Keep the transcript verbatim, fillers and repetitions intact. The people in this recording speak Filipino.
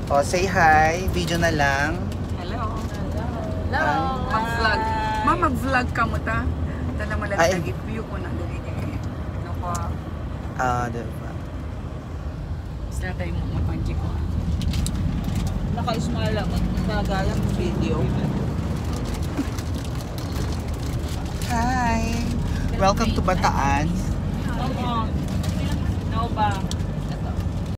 O, say hi. Video na lang. Hello. Hello. Mag-vlog. Ma, mag-vlog ka mo ta. Dala malang Ay. nag-view ko na dali kay. Ano pa? Ah, diba? Sila tayo mo mapanji ko. Naka-smile ako. Nagagalang video. Hi! Welcome to Bataan. Oo. Ano ba?